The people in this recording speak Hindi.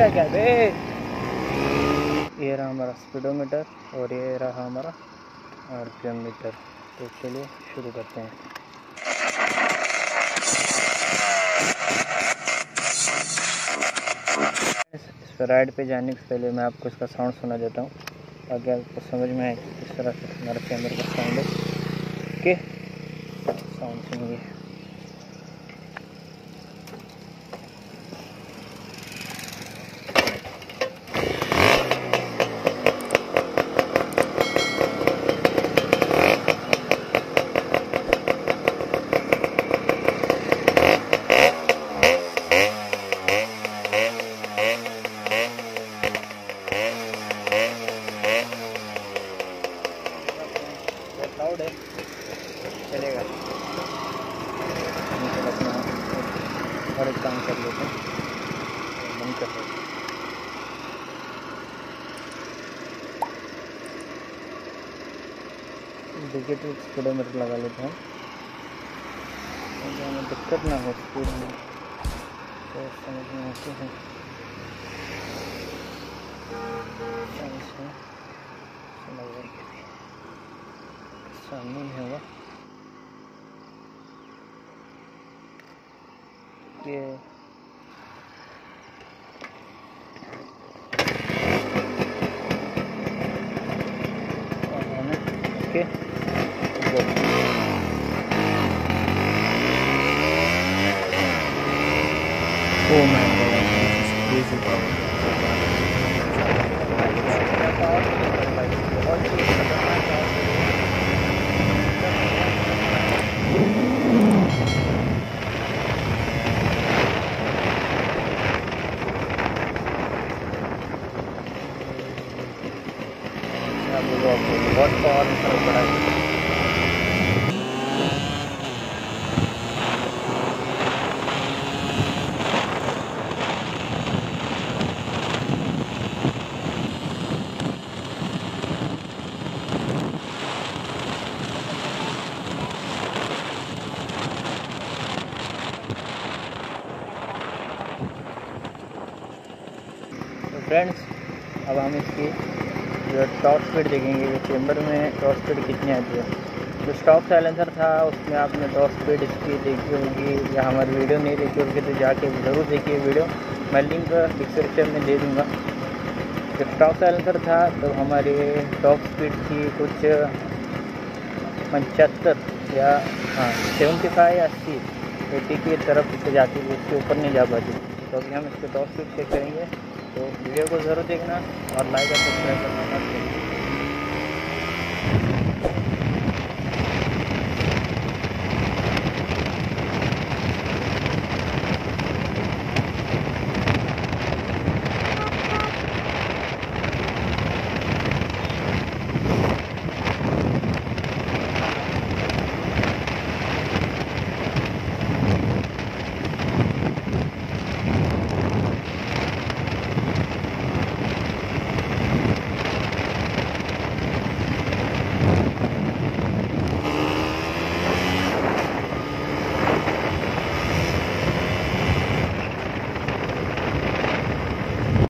रुकेगा क्या बे। ये रहा हमारा स्पीडोमीटर और ये रहा हमारा आरपीएम मीटर। तो चलिए शुरू करते हैं। इस राइड पे जाने से पहले मैं आपको इसका साउंड सुना देता हूँ ताकि आपको समझ में आए कि किस तरह से हमारा कैमरे का साउंड है। ओके, साउंड सुनिए। लाउड है, चलेगा। अपना हर एक काम कर लेते हैं, बंद कर लेते हैं। इंडिकेटर स्पीडोमीटर लगा लेते हैं ताकि हमें दिक्कत ना हो स्पीड में, तो समझ में आते हैं। सामने नहीं होगा ये। Okay, oh my god, this is crazy. बहुत पावर फर्क पड़ा है। तो फ्रेंड्स, अब हम इसकी जो टॉप स्पीड देखेंगे कि चेंबर में टॉप स्पीड कितनी आती है। जो स्टॉक साइलेंसर था उसमें आपने टॉप स्पीड इसकी देखी होगी, या हमारी वीडियो नहीं देखी होगी तो जाके ज़रूर देखिए वीडियो, मैं लिंक डिस्क्रिप्शन में दे दूँगा। जब स्टॉक साइलेंसर था तो हमारी टॉप स्पीड थी कुछ 75 या 75 या 80 की तरफ से जाती थी, उसके ऊपर नहीं जा पाती। तो अभी हम इसके टॉप स्पीड चेक करेंगे, तो वीडियो को ज़रूर देखना और लाइक और सब्सक्राइब करना मत भूलिए।